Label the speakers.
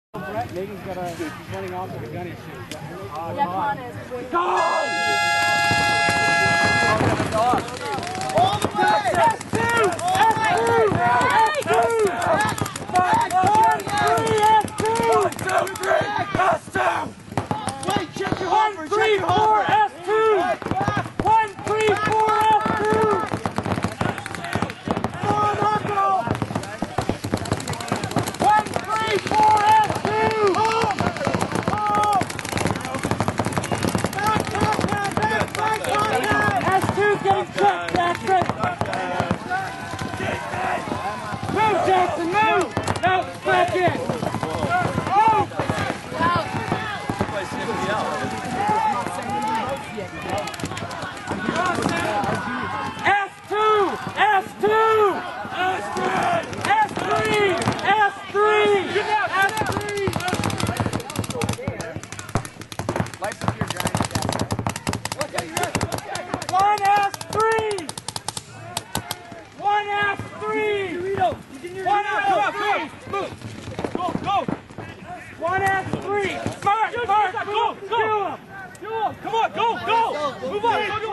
Speaker 1: Megan's got a, she's running off with a gun issue.
Speaker 2: Yeah, come on, is.
Speaker 1: Go!
Speaker 3: All the way!
Speaker 1: S2!
Speaker 3: Wait, check your
Speaker 1: 1, 3, 4, S2! 1, 3, 4, S2! Oh, knock it off! 1, 3, 4, S2! S2's getting checked, Jackson! Move, Jackson, move! No, back in! Move! S2! S2! S3! S3! S3!
Speaker 3: Life's up here, Giant.
Speaker 1: One S3! One S3! One S3! Move! Go, go! One S3! Mark! Mark! Go! Go! Come on, go! Go! Move on! Go!